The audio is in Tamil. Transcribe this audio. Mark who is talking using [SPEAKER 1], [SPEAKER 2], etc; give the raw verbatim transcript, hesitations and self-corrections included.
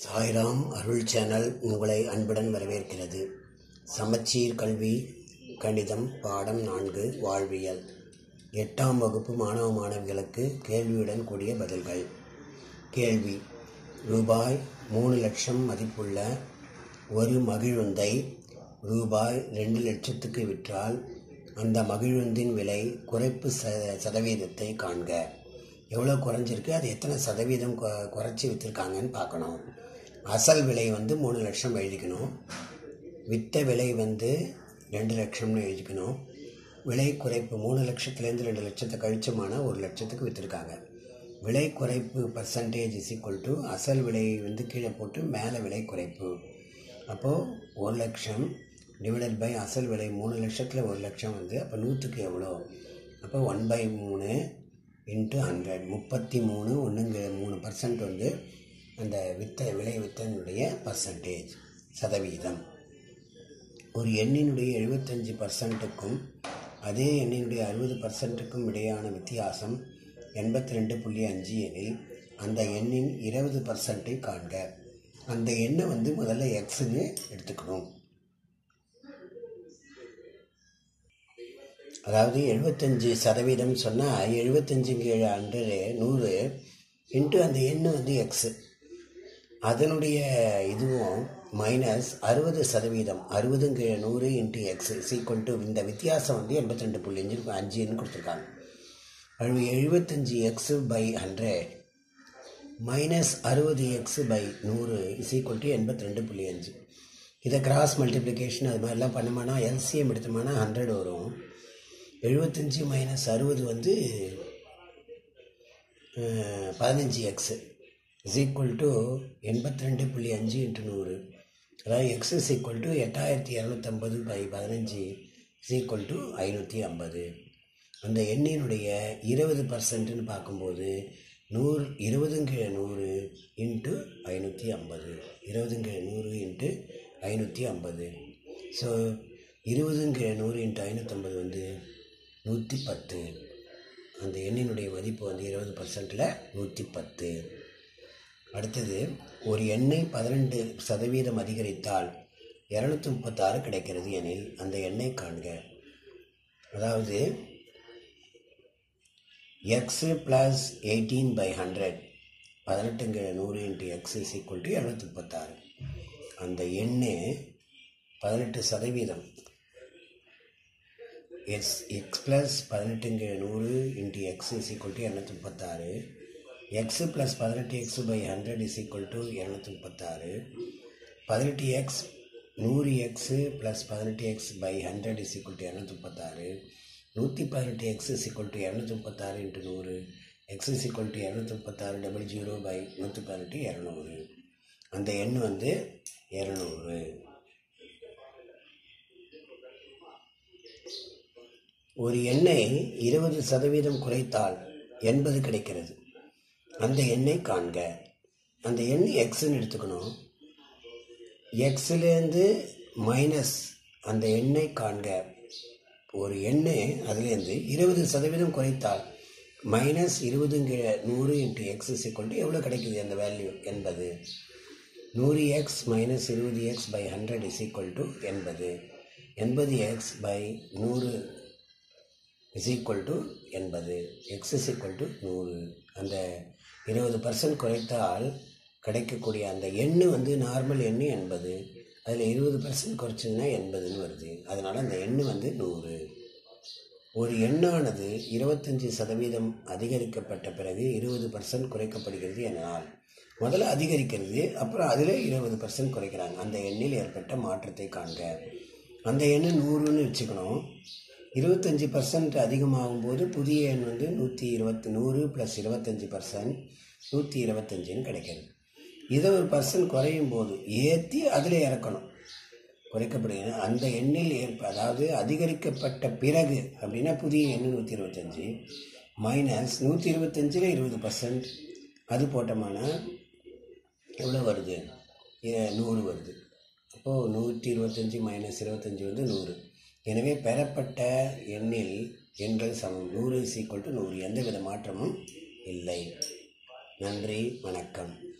[SPEAKER 1] சாய்ராம் அருள் சேனல் உங்களை அன்புடன் வரவேற்கிறது. சமச்சீர் கல்வி கணிதம் பாடம் நான்கு வாழ்வியல் எட்டாம் வகுப்பு மாணவ மாணவிகளுக்கு கேள்வியுடன் கூடிய பதில்கள். கேள்வி: ரூபாய் மூணு லட்சம் மதிப்புள்ள ஒரு மகிழுந்தை ரூபாய் ரெண்டு லட்சத்துக்கு விற்றால் அந்த மகிழுந்தின் விலை குறைப்பு ச சதவீதத்தை காண்க. எவ்வளோ குறைஞ்சிருக்கு, அது எத்தனை சதவீதம் கொ குறைச்சி விற்றுருக்காங்கன்னு பார்க்கணும். அசல் விலை வந்து மூணு லட்சம் எழுதிக்கணும். விற்ற விலை வந்து ரெண்டு லட்சம்னு எழுதிக்கணும். விலை குறைப்பு மூணு லட்சத்துலேருந்து ரெண்டு லட்சத்தை கழிச்சமான ஒரு லட்சத்துக்கு விற்றுருக்காங்க. விலை குறைப்பு பர்சன்டேஜ் இஸ் ஈக்குவல் டு அசல் விலை வந்து கீழே போட்டு மேலே விலை குறைப்பு. அப்போது ஒரு லட்சம் டிவைடட் பை அசல் விலை மூணு லட்சத்தில் ஒரு லட்சம் வந்து அப்போ நூற்றுக்கு எவ்வளோ, அப்போ ஒன் பை மூணு இன்ட்டு ஹண்ட்ரட் முப்பத்தி மூணு ஒன்றுங்க மூணு பர்சன்ட் வந்து அந்த வித்த விலை வித்தனுடைய பர்சன்டேஜ் சதவீதம். ஒரு எண்ணினுடைய எழுபத்தஞ்சி பர்சன்ட்டுக்கும் அதே எண்ணினுடைய அறுபது பர்சன்ட்டுக்கும் இடையான வித்தியாசம் எண்பத்தி ரெண்டு புள்ளி அஞ்சு எனில் அந்த எண்ணின் இருபது பர்சன்ட்டை காண்க. அந்த எண்ணை வந்து முதல்ல எக்ஸுன்னு எடுத்துக்கணும். அதாவது எழுபத்தஞ்சி சதவீதம் சொன்னால் எழுபத்தஞ்சுங்க ஏழு ஹண்ட்ரடு நூறு இன்ட்டு அந்த எண்ணு வந்து எக்ஸு, அதனுடைய இதுவும் மைனஸ் அறுபது சதவீதம் அறுபதுங்க நூறு இன்ட்டு எக்ஸு சீக்வல் டு இந்த வித்தியாசம் வந்து எண்பத்தி ரெண்டு புள்ளி அஞ்சு அஞ்சுன்னு கொடுத்துருக்காங்க. அது எழுபத்தஞ்சி எக்ஸு பை ஹண்ட்ரட் மைனஸ் அறுபது எக்ஸு பை நூறு சீக்வல் டு எண்பத்தி ரெண்டு புள்ளி அஞ்சு. இதை கிராஸ் மல்டிப்ளிகேஷன் அது மாதிரிலாம் பண்ணோம்னா எல்சிஎம் எடுத்தோம்னா ஹண்ட்ரட் வரும். எழுபத்தஞ்சி மைனஸ் அறுபது வந்து பதினஞ்சு எக்ஸு இஸ் ஈக்குவல் டு எண்பத்தி ரெண்டு புள்ளி அஞ்சு இன்ட்டு நூறு. அதாவது எக்ஸ் இஸ் ஈக்குவல் டு எட்டாயிரத்தி இரநூத்தம்பது பை பதினஞ்சு இஸ் ஈக்குவல் டு ஐநூற்றி ஐம்பது. அந்த எண்ணினுடைய இருபது பர்சன்ட்னு பார்க்கும்போது நூறு இருபதுங்க நூறு இன்ட்டு ஐநூற்றி ஐம்பது இருபதுங்க நூறு இன்ட்டு ஐநூற்றி ஐம்பது. ஸோ இருபதுங்க நூறு இன்ட்டு ஐநூற்றம்பது வந்து நூற்றி பத்து. அந்த எண்ணினுடைய மதிப்பு வந்து இருபது பர்சன்டில் நூற்றி பத்து. அடுத்தது, ஒரு எண்ணை பதினெண்டு சதவீதம் அதிகரித்தால் இரநூத்தி முப்பத்தாறு கிடைக்கிறது எனில் அந்த எண்ணை காண்க. அதாவது x plus eighteen by hundred பதினெட்டுங்க நூறு into x is equal to இரநூத்தி முப்பத்தாறு. அந்த எண்ணு பதினெட்டு சதவீதம் எக்ஸ் எக்ஸ் ப்ளஸ் பதினெட்டுங்க நூறு into x is equal to இரநூத்தி முப்பத்தாறு. எக்ஸு ப்ளஸ் பதினெட்டு x by hundred is equal to இரநூத்தி முப்பத்தாறு. பதினெட்டு எக்ஸ் நூறு எக்ஸு ப்ளஸ் பதினெட்டு x by hundred is equal to இரநூத்தி முப்பத்தாறு. நூற்றி பதினெட்டு எக்ஸ் இஸ் ஈக்குவல் டு இரநூத்தி முப்பத்தாறு இன்ட்டு நூறு. எக்ஸ் இஸ் ஈக்குவல் டு இரநூத்தி முப்பத்தாறு டபுள் ஜீரோ பை நூற்றி பதினெட்டு இரநூறு. அந்த எண் வந்து இரநூறு. ஒரு எண்ணை இருபது சதவீதம் குறைத்தால் எண்பது கிடைக்கிறது. அந்த எண்ணை காண்க. அந்த எண் எக்ஸுன்னு எடுத்துக்கணும். எக்ஸுலேருந்து மைனஸ் அந்த எண்ணை காண்க. ஒரு எண்ணை அதுலேருந்து இருபது சதவீதம் குறைத்தால் மைனஸ் இருபதுங்க நூறு into x is equal to எவ்வளோ கிடைக்குது அந்த வேல்யூ எண்பது. நூறு எக்ஸ் மைனஸ் இருபது x by hundred is equal to எண்பது. எண்பது எக்ஸ் பை நூறு இஸ் ஈக்குவல் டு எண்பது. எக்ஸ் இஸ் ஈக்குவல் டு நூறு. அந்த இருபது பர்சன்ட் குறைத்தால் கிடைக்கக்கூடிய அந்த எண்ணு வந்து நார்மல் எண்ணு எண்பது. அதில் இருபது பர்சன்ட் குறைச்சதுன்னா எண்பதுன்னு வருது. அதனால் அந்த எண்ணு வந்து நூறு. ஒரு எண்ணானது இருபத்தஞ்சி சதவீதம் அதிகரிக்கப்பட்ட பிறகு இருபது பர்சன்ட் குறைக்கப்படுகிறது என்னால் முதல்ல அதிகரிக்கிறது, அப்புறம் அதில் இருபது பர்சன்ட் குறைக்கிறாங்க. அந்த எண்ணில் ஏற்பட்ட மாற்றத்தை காண்க. அந்த எண்ணு நூறுன்னு வச்சுக்கணும். இருபத்தஞ்சி பர்சன்ட் அதிகமாகும் போது புதிய எண் வந்து நூற்றி இருபத்தி நூறு ப்ளஸ் இருபத்தஞ்சி பர்சன்ட் நூற்றி இருபத்தஞ்சின்னு கிடைக்கிறது. இதை ஒரு பர்சன்ட் குறையும் போது ஏற்றி அதில் இறக்கணும். குறைக்கப்படுகிறது அந்த எண்ணில் ஏற்ப அதாவது அதிகரிக்கப்பட்ட பிறகு அப்படின்னா புதிய எண்ணு நூற்றி இருபத்தஞ்சி மைனஸ் நூற்றி இருபத்தஞ்சில் இருபது பர்சன்ட் அது போட்டோம்னா எவ்வளோ வருது, நூறு வருது. அப்போது நூற்றி இருபத்தஞ்சி மைனஸ் இருபத்தஞ்சி வந்து நூறு. எனவே பெறப்பட்ட எண்ணில் எண்கள் சமம். நூறு இஸ் ஈக்குவல் டு நூறு. எந்தவித மாற்றமும் இல்லை. நன்றி, வணக்கம்.